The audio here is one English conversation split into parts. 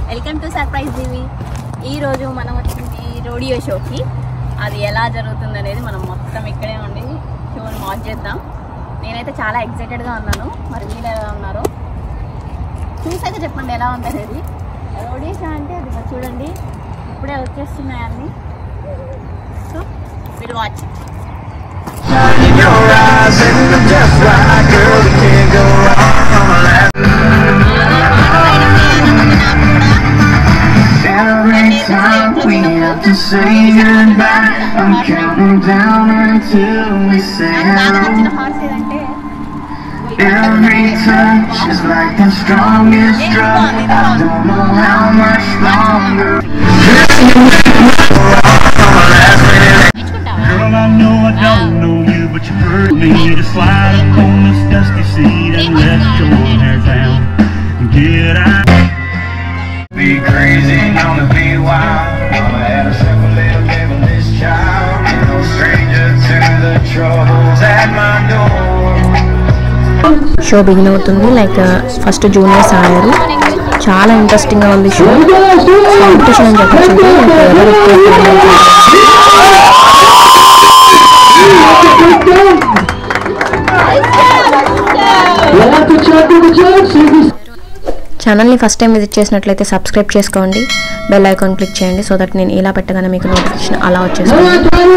Welcome to surprise దివి. ఈ రోజు మనం వచ్చింది రోడియో షోకి. అది ఎలా జరుగుతుంది అనేది మనం మొత్తం ఇక్కడే ఉండి షోని వాచ్ చేద్దాం. నేనైతే చాలా ఎక్సైటెడ్గా ఉన్నాను. మరి మీరు ఎలా ఉన్నారు చూసాక చెప్పండి ఎలా ఉంది అనేది. రోడియో షో అంటే అది చూడండి ఇప్పుడే వచ్చేస్తున్నాయి అన్నీ. సో మీరు watch. To say goodbye, I'm counting down until we say hello. Every touch is like the strongest drug. I don't know how much longer. Girl, I know I don't know you, but you hurt me to slide up on this dusty seat and let your hair down. Get out. Be crazy, gonna be wild. Mama had a simple little devil, this child. No stranger to the troubles at my door. Show begin అవుతుంది. Like first juniors ఆడారు. చాలా interesting గా ఉంది show. Competition అని చెప్పచ్చు. ఛానల్ని first time visit చేసినట్లయితే subscribe చేసుకోండి, బెల్ ఐకాన్ క్లిక్ చేయండి సో దట్ నేను ఇలా పెట్టగానే మీకు నోటిఫికేషన్ అలా వచ్చేస్తుంది.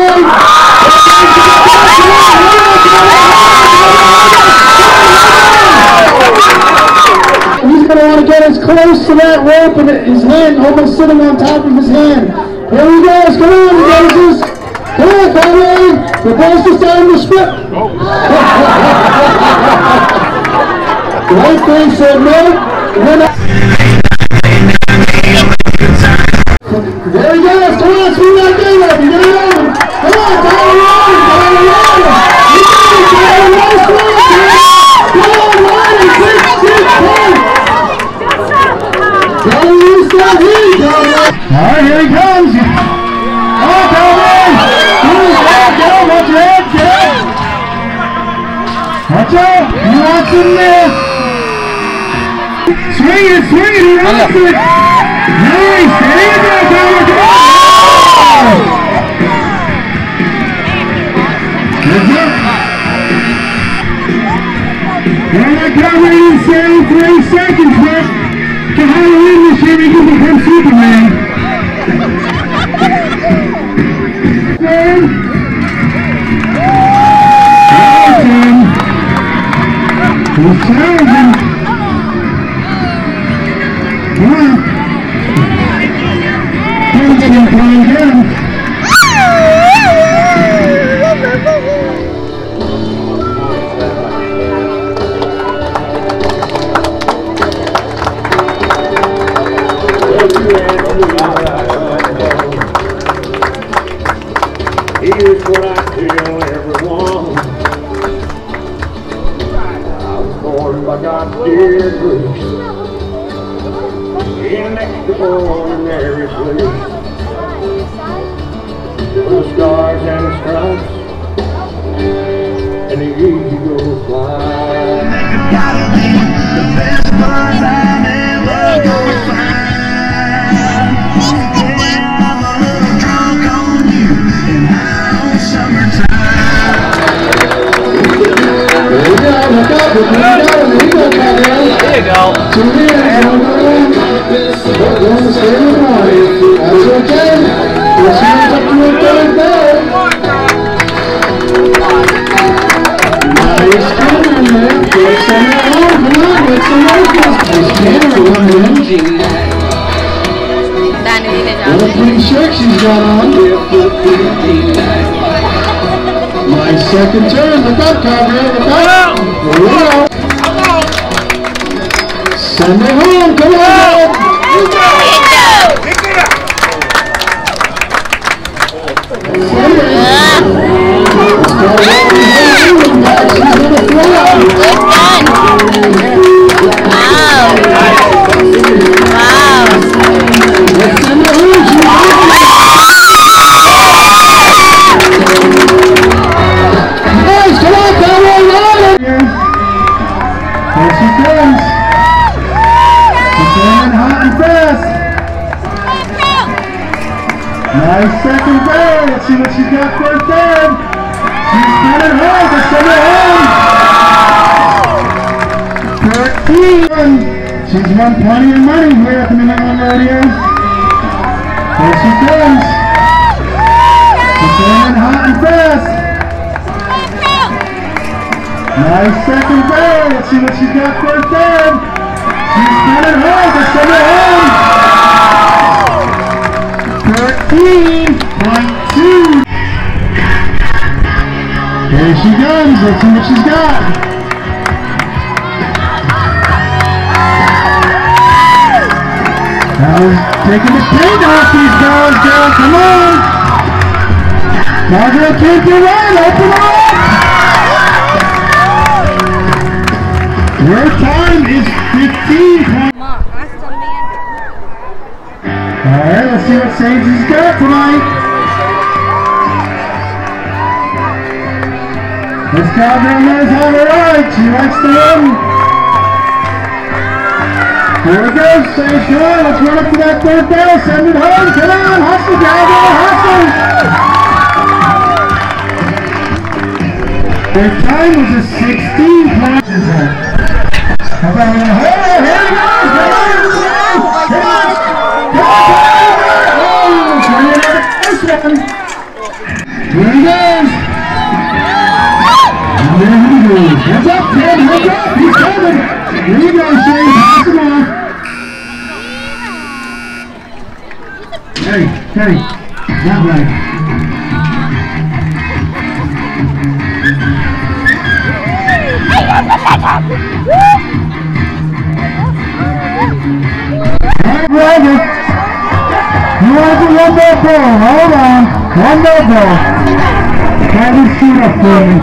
He's going to want to get as close to that rope and his hand almost sitting on top of his hand. Here he goes. Come on, he goes this. Come on, Cowboy. The boss is starting to spit. Right face said no. There he goes. Come on, swing that thing up. You get it over. Come on, Cowboy. Alright, here he comes. Oh, Cowboy! Watch out, watch your head, kid! Watch out! You want some there? Swing it, he wants it! Nice! There you go, Cowboy! Good job! Alright, Cowboy didn't say 3 seconds, but to Halloween this year he can become Superman. He's challenging. Come on. He's going to play again. Here's what I tell everyone. I was born by God's dear grace in an extraordinary place. The stars and the stripes and the eagles fly. The best part I'm ever gonna find. There you go. My second turn, look up, Cowgirl, look up! Here we go! Send it home, come on! Here she comes. She's going hot and fast. Nice second goal. Let's see what she's got for a third. She's coming home to send it home. 14. She's won plenty of money here at the New England Rodeo. There she comes. She's going hot and fast. Nice second goal. Let's see what she's got for a third. She's coming home to send it home. 14.2. There she comes. Let's see what she's got. That was taking the paint off these balls, girl. Come on. CowGirl can't get right. Open up. Your time is 15. Alright, let's see what Sage has got tonight. This CowGirl knows how to ride. She likes to run. Here we go, Sage. Come on, let's run up to that third bell. Send it home. Come on, hustle, CowGirl, hustle. Their time was a 16 points. How about here he goes! Come on! Here he goes! There he goes! Hands up, Ted! Hands up! He's coming! Here you go, Shane! Pass him off! Hey! Not right. Alright, Roger! You want to do one more ball? Hold on. One more ball. Try to shoot up for me.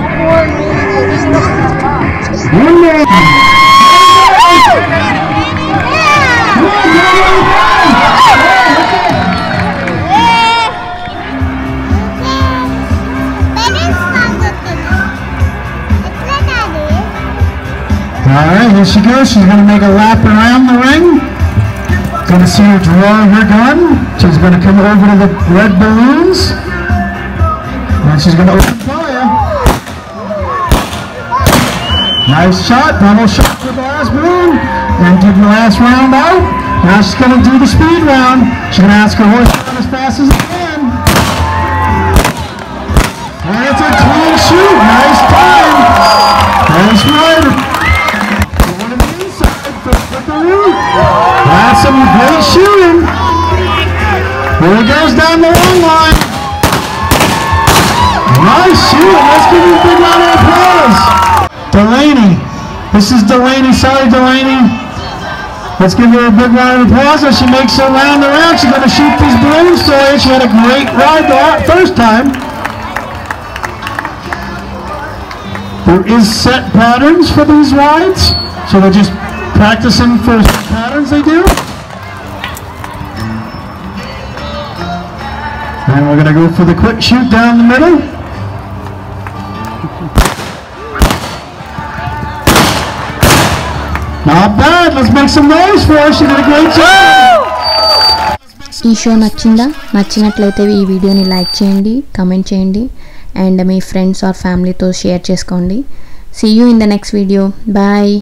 One more. Come on, Alright, here she goes. She's going to make a lap around the ring. Going to see her draw her gun. She's going to come over to the red balloons. And she's going to open fire. Nice shot. Double shot with the last balloon. And give the last round out. Now she's going to do the speed round. She's going to ask her horse to run as fast as it can. And it's a clean shoot. Nice time. Nice rider. Going to the inside for the balloon. That's some great shooting. Here he goes down the long line. Nice shooting. Let's give you a big round of applause. Delaney. This is Delaney. Sorry, Delaney. Let's give her a big round of applause as she makes her round around. She's going to shoot these balloons for you. She had a great ride the first time. There is set patterns for these rides. So they're just practicing for patterns they do. And we're going to go for the quick shoot down the middle. Not bad. Let's make some noise for her. She did a great job. ఈ show నచ్చినట్లయితే ఈ వీడియోని like చేయండి, comment చేయండి and మీ friends or ఫ్యామిలీతో share చేసుకోండి. See you in the next video. Bye.